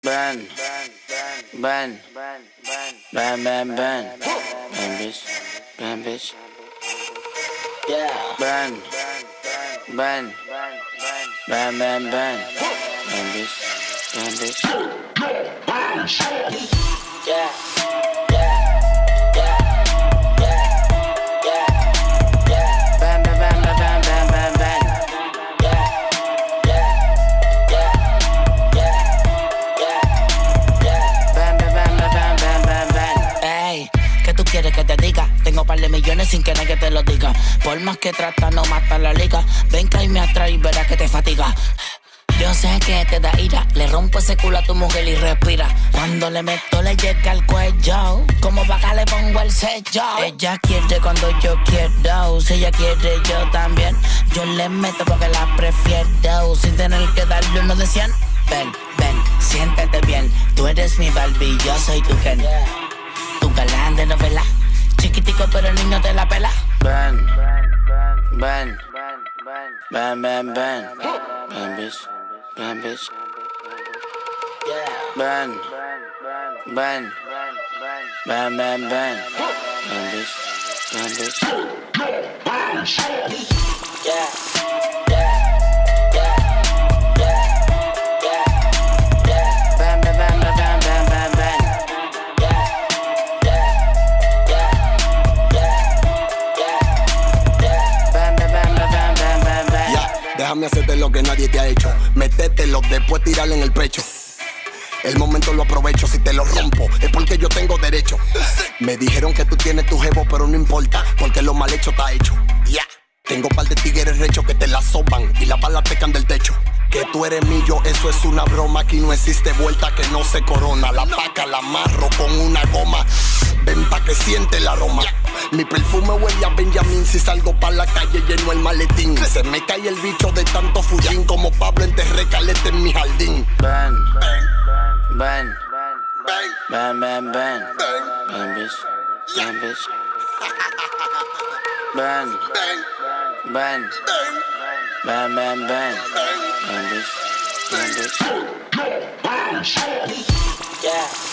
Ben, ben, ben, ben, ben, bitch, ben, bitch. Yeah, ben, ben, bitch, bitch. Yeah. ¿Quieres que te diga? Tengo par de millones sin que nadie te lo diga. Por más que trata no mata la liga. Ven que ahí me atrae y verás que te fatiga. Yo sé que te da ira. Le rompo ese culo a tu mujer y respira. Cuando le meto le llega al cuello. Como vaca le pongo el sello. Ella quiere cuando yo quiero. Si ella quiere yo también. Yo le meto porque la prefiero. Sin tener que darle uno de 100. Ven, ven, siéntete bien. Tú eres mi Barbie, yo soy tu Ken. Tu galán de novela, chiquitico pero el niño te la pela. Ben, ben, ben, ben, ben, bitch, ben, bitch. Ben, ben, ben, bitch, bitch. Yeah. Déjame hacerte lo que nadie te ha hecho. Métetelo, después tirarle en el pecho. El momento lo aprovecho, si te lo rompo es porque yo tengo derecho. Me dijeron que tú tienes tu jevo, pero no importa, porque lo mal hecho está hecho. Tengo par de tigres rechos que te la soban y las balas pecan del techo. Que tú eres mío, eso es una broma. Aquí no existe vuelta que no se corona. La paca la amarro con una goma. Ven pa' que siente el aroma. Mi perfume huele a Benjamín. Si salgo pa' la calle lleno el maletín. Se me cae el bicho de tanto fujín. Como Pablo enterré caleta en mi jardín. Ben, ben, ben, ben, ben, bitch, ben, bitch. Ben, ben, bitch, bitch. Yeah.